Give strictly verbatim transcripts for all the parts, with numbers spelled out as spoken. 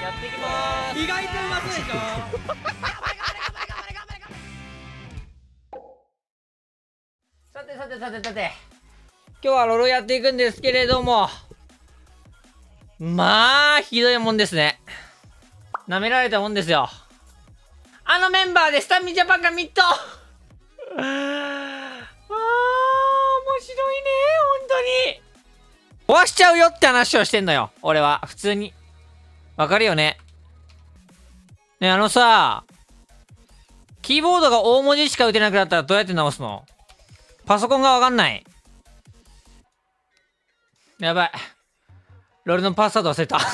やっていきまーす。 意外とうまそうでしょ。 さてさてさてさて、今日はロロやっていくんですけれども、まあひどいもんですね。舐められたもんですよ。あのメンバーでスタミジャパンがミッド。あー、面白いね、本当に。壊しちゃうよって話をしてんのよ、俺は。普通に。わかるよね。ね、あのさ、キーボードが大文字しか打てなくなったらどうやって直すの？パソコンがわかんない。やばい。ロールのパスワード忘れた。あー、なん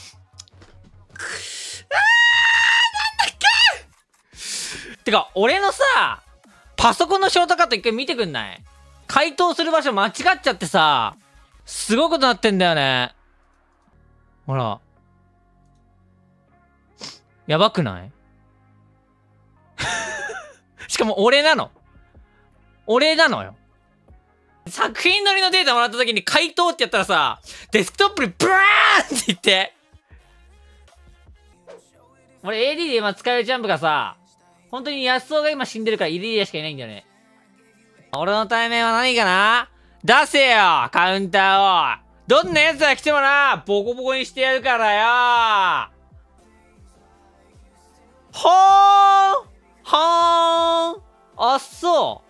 だっけ？てか、俺のさ、パソコンのショートカット一回見てくんない？回答する場所間違っちゃってさ、すごいことなってんだよね。ほら。やばくない？しかも俺なの。俺なのよ。作品撮りのデータもらった時に回答ってやったらさ、デスクトップにブワーンって言って。俺 エーディー で今使えるジャンプがさ、本当に安尾が今死んでるからイリリアしかいないんだよね。俺の対面は何かな？出せよカウンターを。どんな奴が来てもな、ボコボコにしてやるからよ。ほーんはーん。あっそう。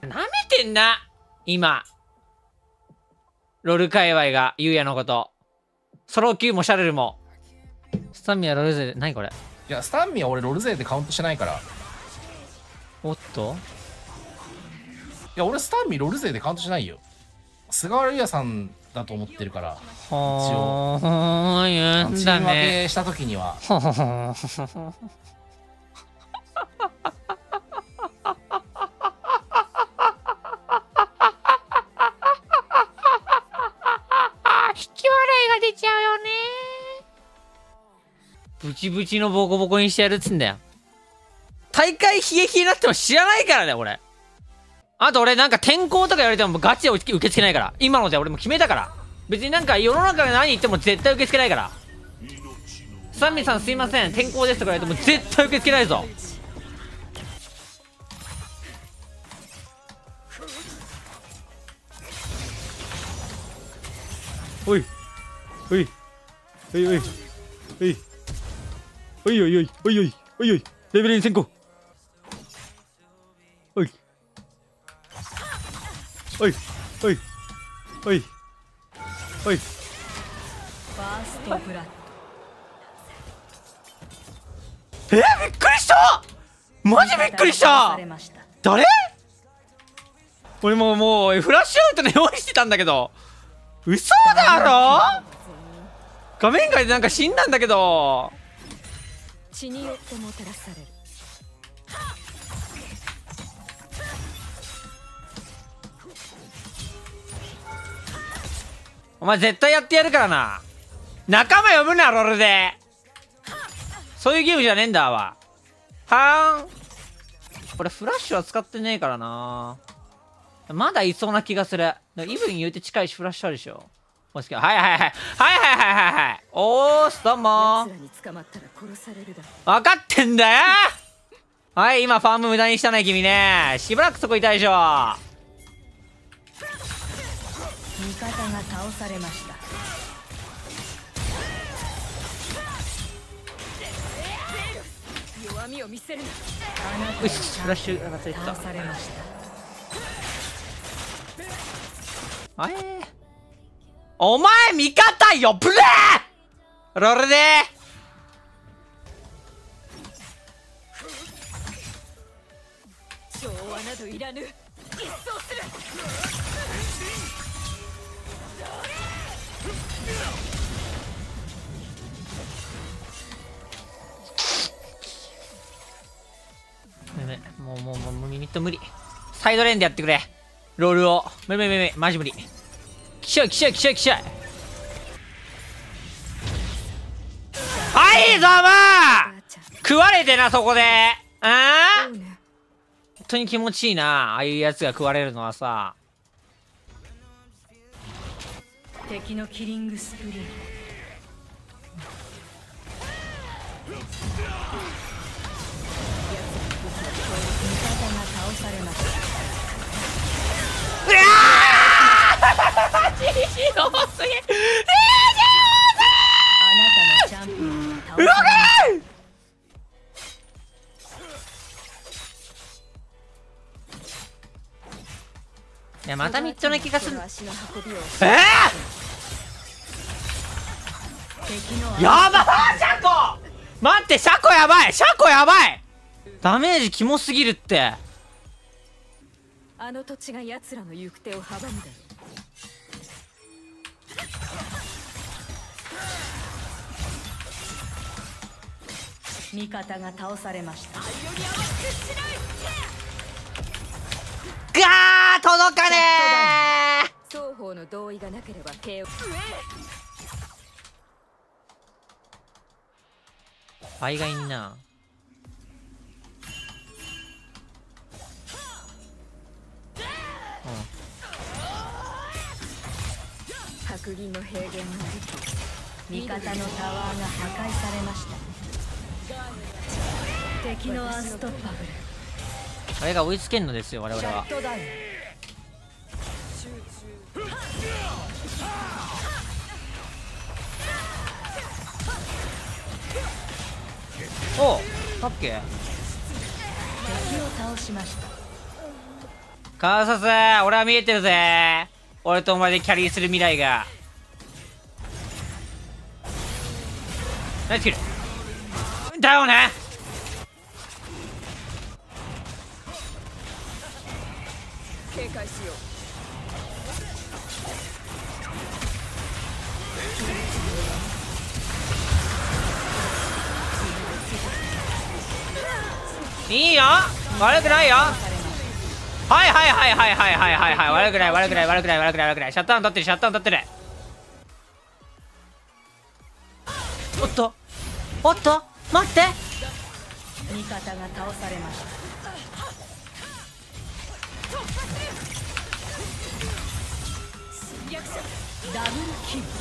舐めてんな今。ロル界隈が、ゆうやのこと。ソロ Q もシャルルも。スタミナロル勢、何これ。 いや、スタンミは俺ロル勢でカウントしてないから。いおっとや、俺スタンミロル勢でカウントしないよ。菅原優也さんだと思ってるから。 ほーん、言うんだチーム分ね。 けした時には。 ほほほほほ。出ちゃうよね。ブチブチのボコボコにしてやるっつんだよ。大会冷え冷えになっても知らないからね、俺。あと俺なんか転校とか言われてもガチで受け付けないから。今ので俺も決めたから。別になんか世の中で何言っても絶対受け付けないから。サンミさんすいません、転校ですとか言われても絶対受け付けないぞ。おい。おい。おいおい。おい。おいおいおい。おいおい。おいおい。レベルに先行。おい。おい。おい。おい。おい。 ファーストブラッド。えー、びっくりした！マジびっくりした！誰？俺もうもうフラッシュアウトの用意してたんだけど。嘘だろ？画面外でなんか死んだんだけど。 血によってもたらされる。 お前絶対やってやるからな。仲間呼ぶなロールで。そういうゲームじゃねえんだわ。はーん。これフラッシュは使ってねえからな。まだいそうな気がする。イブン言うて近いしフラッシュあるでしょ。もしかはいはいはいはいはいはいはいはい。おーすどうもー。分かってんだよ。はい今ファーム無駄にしたね君ね。しばらくそこいたでしょ。 味方が倒されました。弱みを見せるな。 よしフラッシュ忘れてた。 倒されました。 あえー、お前味方よブレーロールで調和などいらぬ。一掃する。 もうもうもうもうミミット無理。サイドレーンでやってくれロールを。無理無理無理マジ無理。きしょいきしょいきしょいきしょい。はいざまー食われてなそこで。あー本当に気持ちいいなああいうやつが食われるのはさ。 敵のキリングスプリン倒されました。 うわージジイ多すぎジジイあなたのチャンピオンが倒されうわました。 ーいやまたミッドな気がする。 足の運びをえ敵のー、やばいシャコ待ってシャコやばいシャコやばいダメージキモすぎるって。 あの土地が奴らの行く手を阻むだろう。味方が倒されました。 ガー届かねー。 双方の同意がなければ ケーオー。 倍がいんな。 白銀の平原の味方のタワーが破壊されました。敵のアンストッパブル。 あれが追いつけんのですよ我々は。 シャットダウン。 おうオッケー。 敵を倒しました。 カーサス俺は見えてるぜ。俺とお前でキャリーする未来が。ナイスキルだよね。 警戒しよいいよ悪くないよ。はいはいはいはいはいはいはいはい悪くない悪くない悪くない悪くない悪くない。シャットダウン取ってるシャットダウン取ってる。おっとおっと待って。 う。味方が倒されました。ダブルキル。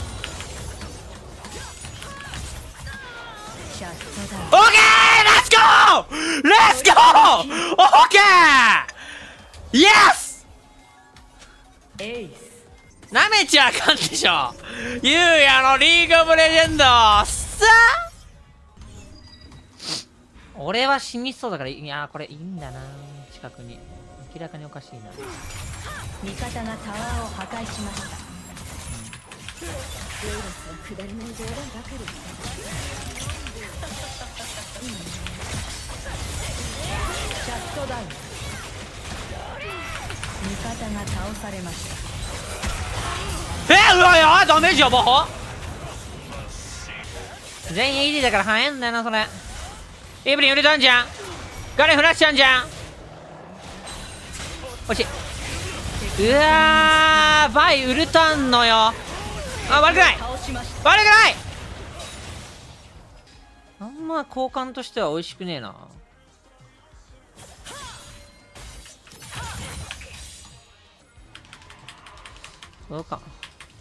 シャットダウン。 オッケーレッツゴーレッツゴーオッケーイエス。 エース。 なめちゃあかんでしょゆうやのリーグオブレジェンドさあ俺は死にそうだからいやーこれいいんだな。近くに明らかにおかしいな。 味方がタワーを破壊しました。レイロスは下りの冗談ばかり。シャットダウン。味方が倒されました。 えー、うわやダメージやば。全員 イーディー だから早いんだよなそれ。エブリン売れたんじゃん。ガレンフラッシュあんじゃん。惜しい。うわーバイウルタンのよ。あ悪くない倒しました。 悪くない。あんま交換としては美味しくねえな。どうか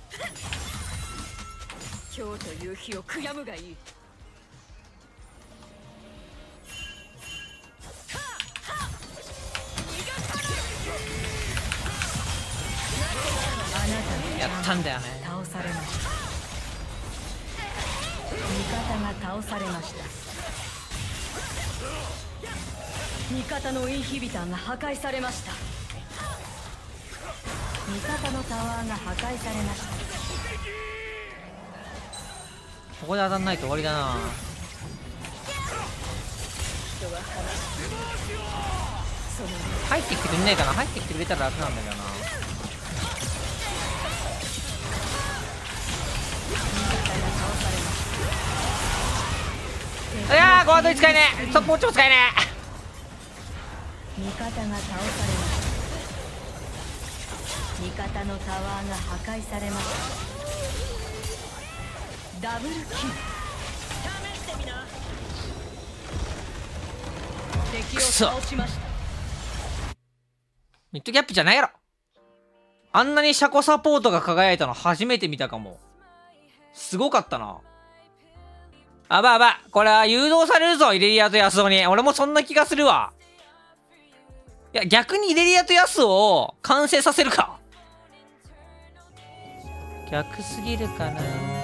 今日という日を悔やむがいい。あなたのやったんだよね。 倒されました。味方が倒されました。味方のインヒビターが破壊されました。味方のタワーが破壊されました。 ここで当たんないと終わりだな。入ってきてくんねえかな。入ってきてくれたら楽なんだけどな。いやーゴードに使えねえ。速攻超使えね味方が倒されました。味方のタワーが破壊されました。ダブルキル。敵を倒しました。 ミッドキャップじゃないやろ。あんなにシャコサポートが輝いたの初めて見たかも。すごかったな。 あばあば、これは誘導されるぞ、イレリアとヤスオに。俺もそんな気がするわ。いや、逆にイレリアとヤスオを完成させるか。逆すぎるかな。